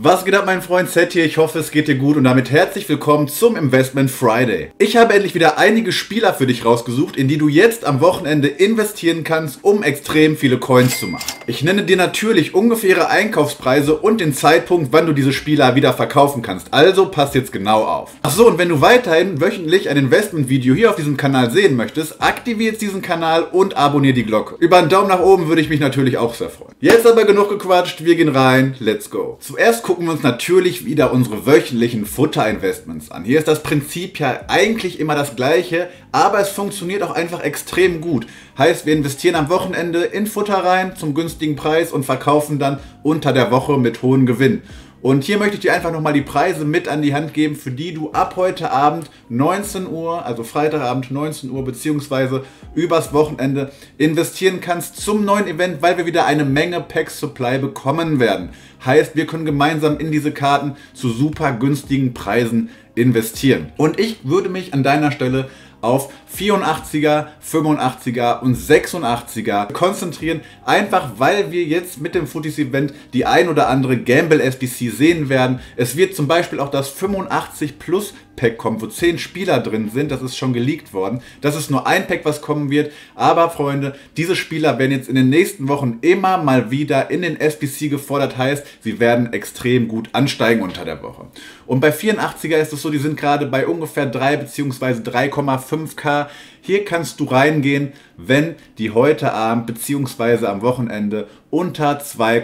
Was geht ab, mein Freund Z hier? Ich hoffe, es geht dir gut und damit herzlich willkommen zum Investment Friday. Ich habe endlich wieder einige Spieler für dich rausgesucht, in die du jetzt am Wochenende investieren kannst, um extrem viele Coins zu machen. Ich nenne dir natürlich ungefähre Einkaufspreise und den Zeitpunkt, wann du diese Spieler wieder verkaufen kannst. Also passt jetzt genau auf. Achso, und wenn du weiterhin wöchentlich ein Investment-Video hier auf diesem Kanal sehen möchtest, aktiviere jetzt diesen Kanal und abonniere die Glocke. Über einen Daumen nach oben würde ich mich natürlich auch sehr freuen. Jetzt aber genug gequatscht, wir gehen rein, let's go. Zuerst gucken wir uns natürlich wieder unsere wöchentlichen Futter-Investments an. Hier ist das Prinzip ja eigentlich immer das gleiche, aber es funktioniert auch einfach extrem gut. Heißt, wir investieren am Wochenende in Futter rein zum günstigen Preis und verkaufen dann unter der Woche mit hohem Gewinn. Und hier möchte ich dir einfach nochmal die Preise mit an die Hand geben, für die du ab heute Abend 19 Uhr, also Freitagabend 19 Uhr beziehungsweise übers Wochenende investieren kannst zum neuen Event, weil wir wieder eine Menge Packs Supply bekommen werden. Heißt, wir können gemeinsam in diese Karten zu super günstigen Preisen investieren. Und ich würde mich an deiner Stelle auf 84er, 85er und 86er konzentrieren, einfach weil wir jetzt mit dem Footies Event die ein oder andere Gamble SBC sehen werden. Es wird zum Beispiel auch das 85 Plus Pack kommen, wo 10 Spieler drin sind, das ist schon geleakt worden. Das ist nur ein Pack, was kommen wird, aber Freunde, diese Spieler werden jetzt in den nächsten Wochen immer mal wieder in den SBC gefordert, heißt, sie werden extrem gut ansteigen unter der Woche. Und bei 84er ist es so, die sind gerade bei ungefähr 3 bzw. 3,5k. Hier kannst du reingehen, wenn die heute Abend bzw. am Wochenende unter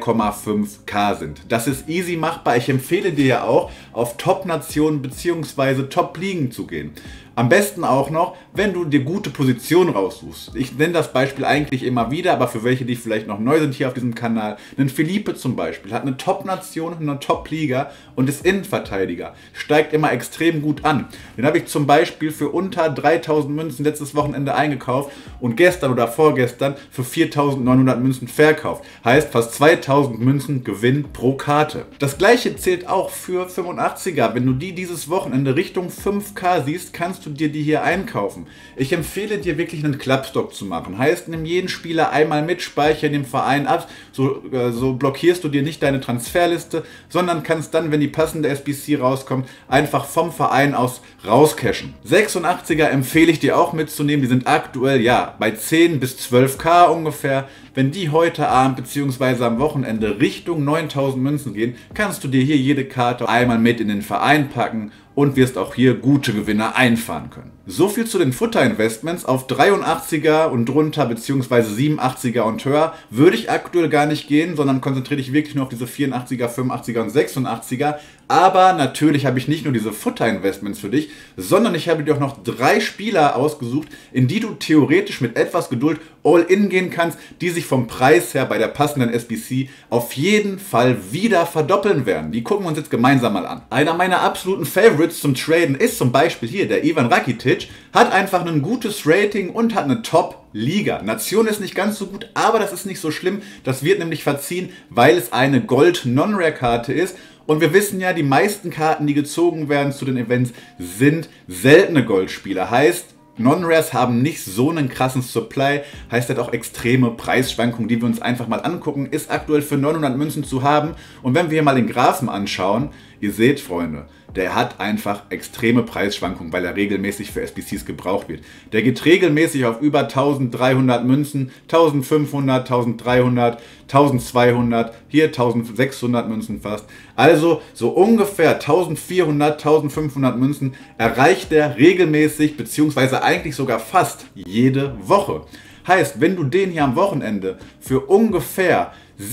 2,5k sind. Das ist easy machbar. Ich empfehle dir ja auch, auf Top-Nationen bzw. Top-Ligen zu gehen. Am besten auch noch, wenn du dir gute Positionen raussuchst. Ich nenne das Beispiel eigentlich immer wieder, aber für welche, die vielleicht noch neu sind hier auf diesem Kanal. Ein Felipe zum Beispiel hat eine Top-Nation, eine Top-Liga und ist Innenverteidiger. Steigt immer extrem gut an. Den habe ich zum Beispiel für unter 3000 Münzen letztes Wochenende eingekauft und gestern oder vorgestern für 4900 Münzen verkauft. Heißt fast 2000 Münzen Gewinn pro Karte. Das gleiche zählt auch für 85er. Wenn du die dieses Wochenende Richtung 5k siehst, kannst du dir die hier einkaufen. Ich empfehle dir wirklich einen Clubstock zu machen. Heißt, nimm jeden Spieler einmal mit, speichere den Verein ab, so blockierst du dir nicht deine Transferliste, sondern kannst dann, wenn die passende SBC rauskommt, einfach vom Verein aus rauscashen. 86er empfehle ich dir auch mitzunehmen, die sind aktuell ja bei 10 bis 12k ungefähr. Wenn die heute Abend bzw. am Wochenende Richtung 9000 Münzen gehen, kannst du dir hier jede Karte einmal mit in den Verein packen und wirst auch hier gute Gewinner einfahren können. So viel zu den Futter-Investments. Auf 83er und drunter bzw. 87er und höher würde ich aktuell gar nicht gehen, sondern konzentriere dich wirklich nur auf diese 84er, 85er und 86er. Aber natürlich habe ich nicht nur diese Futter-Investments für dich, sondern ich habe dir auch noch 3 Spieler ausgesucht, in die du theoretisch mit etwas Geduld all-in gehen kannst, die sich vom Preis her bei der passenden SBC auf jeden Fall wieder verdoppeln werden. Die gucken wir uns jetzt gemeinsam mal an. Einer meiner absoluten Favorites zum Traden ist zum Beispiel hier der Ivan Rakitic, hat einfach ein gutes Rating und hat eine Top-Liga. Nation ist nicht ganz so gut, aber das ist nicht so schlimm. Das wird nämlich verziehen, weil es eine Gold-Non-Rare-Karte ist. Und wir wissen ja, die meisten Karten, die gezogen werden zu den Events, sind seltene Goldspieler. Heißt, Non-Rares haben nicht so einen krassen Supply, heißt halt auch extreme Preisschwankungen, die wir uns einfach mal angucken, ist aktuell für 900 Münzen zu haben. Und wenn wir hier mal den Graphen anschauen, ihr seht, Freunde, der hat einfach extreme Preisschwankungen, weil er regelmäßig für SBCs gebraucht wird. Der geht regelmäßig auf über 1300 Münzen, 1500, 1300, 1200, hier 1600 Münzen fast. Also so ungefähr 1400, 1500 Münzen erreicht er regelmäßig, beziehungsweise eigentlich sogar fast jede Woche. Heißt, wenn du den hier am Wochenende für ungefähr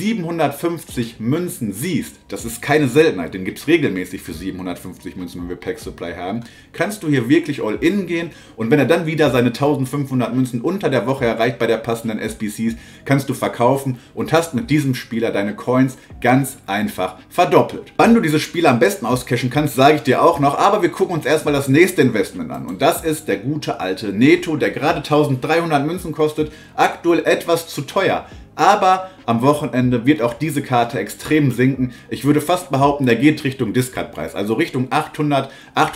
750 Münzen siehst, das ist keine Seltenheit, den gibt es regelmäßig für 750 Münzen, wenn wir Pack Supply haben, kannst du hier wirklich all in gehen und wenn er dann wieder seine 1500 Münzen unter der Woche erreicht bei der passenden SBCs, kannst du verkaufen und hast mit diesem Spieler deine Coins ganz einfach verdoppelt. Wann du diese Spieler am besten auscashen kannst, sage ich dir auch noch, aber wir gucken uns erstmal das nächste Investment an und das ist der gute alte Neto, der gerade 1300 Münzen kostet, aktuell etwas zu teuer. Aber am Wochenende wird auch diese Karte extrem sinken. Ich würde fast behaupten, der geht Richtung Discard-Preis. Also Richtung 800,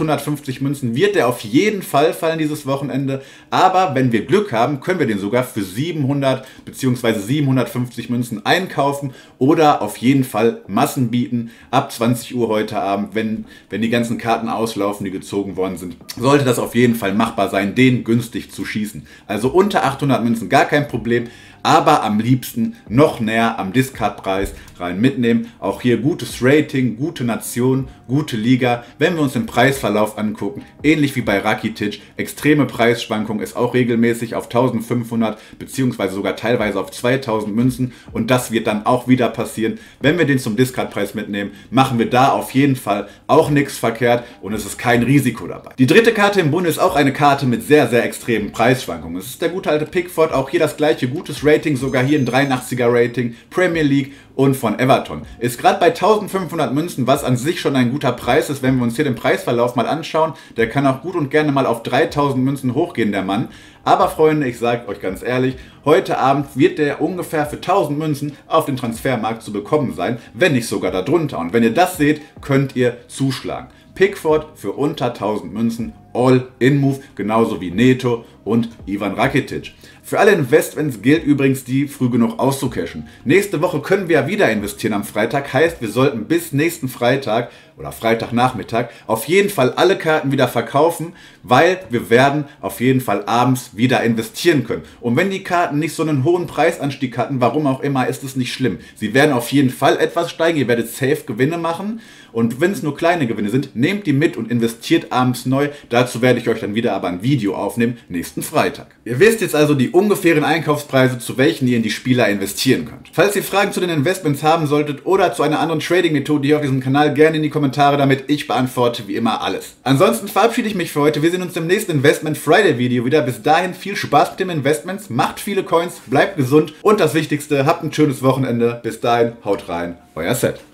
850 Münzen wird der auf jeden Fall fallen dieses Wochenende. Aber wenn wir Glück haben, können wir den sogar für 700 bzw. 750 Münzen einkaufen oder auf jeden Fall Massen bieten. Ab 20 Uhr heute Abend, wenn die ganzen Karten auslaufen, die gezogen worden sind, sollte das auf jeden Fall machbar sein, den günstig zu schießen. Also unter 800 Münzen gar kein Problem. Aber am liebsten noch näher am Discard-Preis rein mitnehmen. Auch hier gutes Rating, gute Nation, gute Liga. Wenn wir uns den Preisverlauf angucken, ähnlich wie bei Rakitic, extreme Preisschwankung ist auch regelmäßig auf 1500 bzw. sogar teilweise auf 2000 Münzen. Und das wird dann auch wieder passieren. Wenn wir den zum Discard-Preis mitnehmen, machen wir da auf jeden Fall auch nichts verkehrt und es ist kein Risiko dabei. Die dritte Karte im Bunde ist auch eine Karte mit sehr, sehr extremen Preisschwankungen. Es ist der gute alte Pickford, auch hier das gleiche gutes Rating, sogar hier ein 83er Rating, Premier League und von Everton. Ist gerade bei 1500 Münzen, was an sich schon ein guter Preis ist, wenn wir uns hier den Preisverlauf mal anschauen. Der kann auch gut und gerne mal auf 3000 Münzen hochgehen, der Mann. Aber Freunde, ich sage euch ganz ehrlich, heute Abend wird der ungefähr für 1000 Münzen auf den Transfermarkt zu bekommen sein, wenn nicht sogar darunter. Und wenn ihr das seht, könnt ihr zuschlagen. Pickford für unter 1000 Münzen, All-In-Move, genauso wie Neto und Ivan Rakitic. Für alle Investments gilt übrigens, die früh genug auszucashen. Nächste Woche können wir ja wieder investieren am Freitag, heißt, wir sollten bis nächsten Freitag oder Freitagnachmittag auf jeden Fall alle Karten wieder verkaufen, weil wir werden auf jeden Fall abends wieder investieren können. Und wenn die Karten nicht so einen hohen Preisanstieg hatten, warum auch immer, ist es nicht schlimm. Sie werden auf jeden Fall etwas steigen, ihr werdet safe Gewinne machen und wenn es nur kleine Gewinne sind, nehmt die mit und investiert abends neu. Dazu werde ich euch dann wieder aber ein Video aufnehmen, nächsten Freitag. Ihr wisst jetzt also die ungefähren Einkaufspreise, zu welchen ihr in die Spieler investieren könnt. Falls ihr Fragen zu den Investments haben solltet oder zu einer anderen Trading-Methode hier auf diesem Kanal, gerne in die Kommentare damit. Ich beantworte wie immer alles. Ansonsten verabschiede ich mich für heute. Wir sehen uns im nächsten Investment Friday Video wieder. Bis dahin viel Spaß mit den Investments, macht viele Coins, bleibt gesund und das Wichtigste, habt ein schönes Wochenende. Bis dahin, haut rein, euer Set.